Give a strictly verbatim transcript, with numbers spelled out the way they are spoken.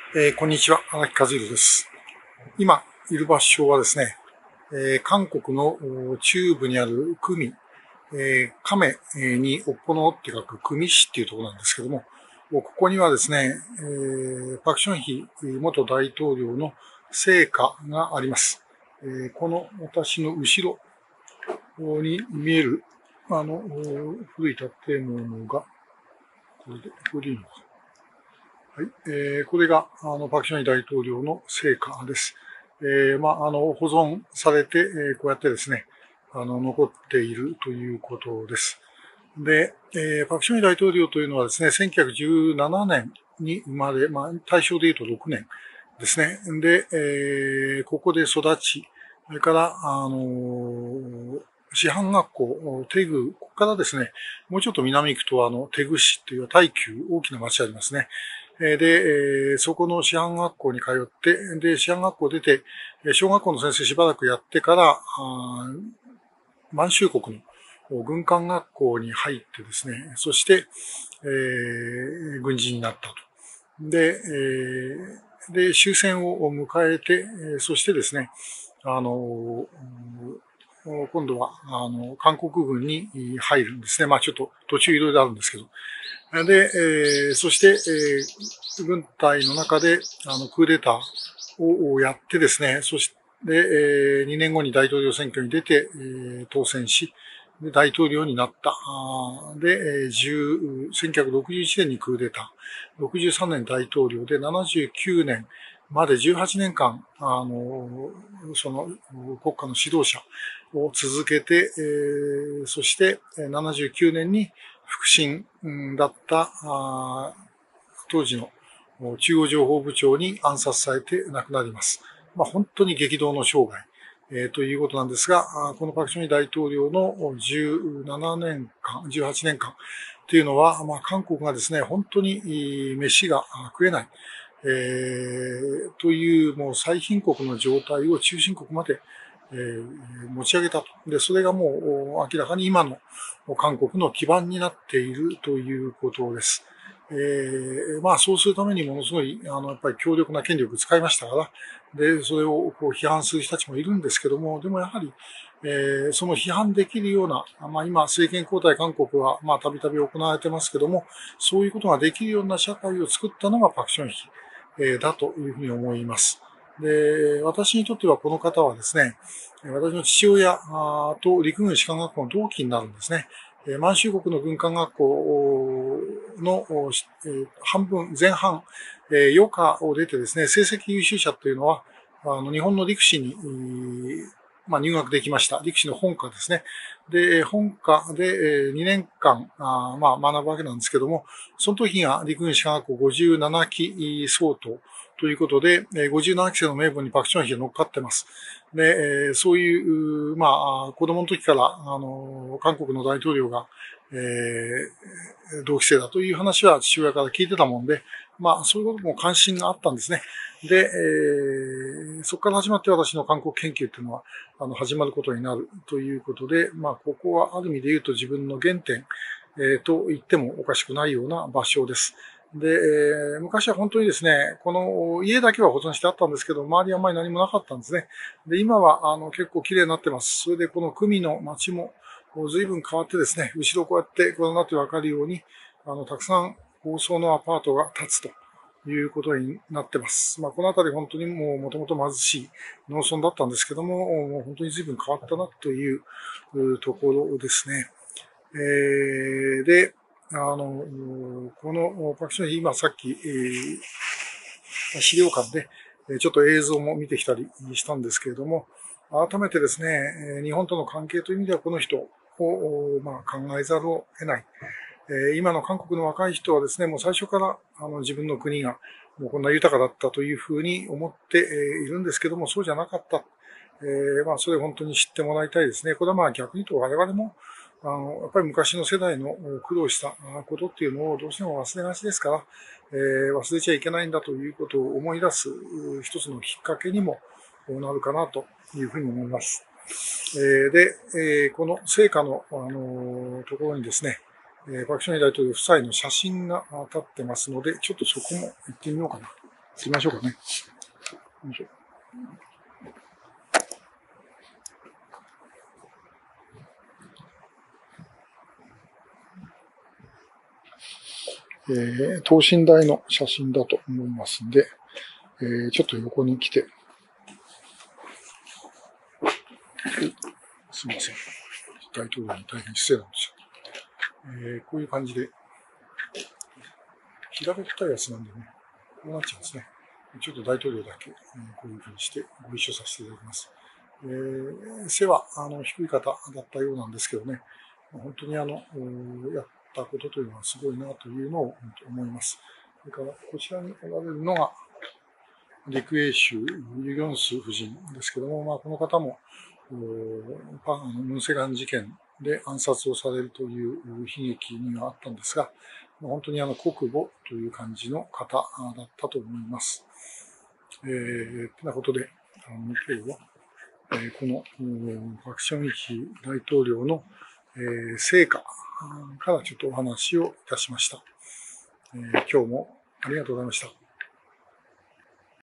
えー、こんにちは、荒木和弘です。今いる場所はですね、えー、韓国の中部にあるクミ、えー、亀におっぽのって書くクミ市っていうところなんですけども、ここにはですね、えー、パク・チョンヒ元大統領の生家があります。えー、この私の後ろに見えるあの古い建物が、これで、これでいいのか。はい。えー、これが、あの、パク・チョンヒ大統領の成果です。えー、まあ、あの、保存されて、えー、こうやってですね、あの、残っているということです。で、えー、パク・チョンヒ大統領というのはですね、せんきゅうひゃくじゅうななねんに生まれ、まあ、大正で言うとろくねんですね。で、えー、ここで育ち、それから、あのー、師範学校、テグ、ここからですね、もうちょっと南行くと、あの、テグ市という大宮、大きな町ありますね。で、そこの師範学校に通って、で、師範学校出て、小学校の先生しばらくやってから、満州国の軍艦学校に入ってですね、そして、えー、軍人になったと。で、えー、で、終戦を迎えて、そしてですね、あの、今度は、あの、韓国軍に入るんですね。まあちょっと途中いろいろあるんですけど。で、えー、そして、えー、軍隊の中で、あの、クーデターをやってですね、そして、えー、にねんごに大統領選挙に出て、えー、当選し、で大統領になった。で、せんきゅうひゃくろくじゅういちねんにクーデター、ろくじゅうさんねん大統領でななじゅうきゅうねんまでじゅうはちねんかん、あの、その国家の指導者を続けて、えー、そしてななじゅうきゅうねんに腹心だった当時の中央情報部長に暗殺されて亡くなります。まあ、本当に激動の生涯、えー、ということなんですが、このパク・チョンヒ大統領のじゅうななねんかん、じゅうはちねんかんというのは、まあ、韓国がですね、本当に飯が食えない、えー、というもう最貧国の状態を中心国までえー、持ち上げたと。で、それがもう明らかに今の韓国の基盤になっているということです。えー、まあそうするためにものすごい、あの、やっぱり強力な権力を使いましたから、で、それをこう批判する人たちもいるんですけども、でもやはり、えー、その批判できるような、まあ今政権交代韓国はまあたびたび行われてますけども、そういうことができるような社会を作ったのがパク・チョンヒ、えー、だというふうに思います。で、私にとってはこの方はですね、私の父親と陸軍士官学校の同期になるんですね。満州国の軍艦学校の半分、前半、余暇を出てですね、成績優秀者というのは、あの日本の陸士に、まあ、入学できました。陸士の本科ですね。で、本科でにねんかん、あまあ、学ぶわけなんですけども、その時が陸軍士官学校ごじゅうななき相当ということで、ごじゅうななきせいの名簿にパク・チョンヒが乗っかってます。で、そういう、まあ、子供の時から、あの、韓国の大統領が、えー、同期生だという話は父親から聞いてたもんで、まあ、そういうことも関心があったんですね。で、えー、そこから始まって私の韓国研究っていうのは、あの、始まることになるということで、まあ、ここはある意味で言うと自分の原点、えー、と言ってもおかしくないような場所です。で、えー、昔は本当にですね、この家だけは保存してあったんですけど、周りはあまり何もなかったんですね。で、今はあの結構綺麗になってます。それでこの組の街も随分変わってですね、後ろこうやってご覧になってわかるように、あの、たくさん高層のアパートが建つということになってます。まあ、この辺り本当にもう元々貧しい農村だったんですけども、もう本当に随分変わったなというところですね。えー、で、あの、このパクチョンヒ、今さっき、えー、資料館でちょっと映像も見てきたりしたんですけれども、改めてですね、日本との関係という意味ではこの人を、まあ、考えざるを得ない。今の韓国の若い人はですね、もう最初からあの自分の国がもうこんな豊かだったというふうに思っているんですけども、そうじゃなかった。えー、まあ、それを本当に知ってもらいたいですね。これはまあ逆に言うと我々もあの、やっぱり昔の世代の苦労したことっていうのをどうしても忘れがちですから、えー、忘れちゃいけないんだということを思い出す一つのきっかけにもなるかなというふうに思います。えー、で、えー、この聖火の、あのー、ところにですね、パク・チョンヒ大統領夫妻の写真が立ってますので、ちょっとそこも行ってみようかな。 行きましょうかね。よいしょ。えー、等身大の写真だと思いますんで、えー、ちょっと横に来て、すみません。大統領に大変失礼なんですよ。えー、こういう感じで、平べったいやつなんでね、こうなっちゃうんですね。ちょっと大統領だけ、えー、こういう風にしてご一緒させていただきます。えー、背はあの低い方だったようなんですけどね、本当にあの、やったことというのはすごいなというのを思います。それから、こちらにおられるのが、陸英州ユ・ギョンス夫人ですけども、まあ、この方も、ムン・セガン事件で暗殺をされるという悲劇にはあったんですが、本当にあの国母という感じの方だったと思います。えー、てなことで、あの今日は、えー、このパク・チョンヒ大統領の、えー、成果からちょっとお話をいたしました。えー、今日もありがとうございました。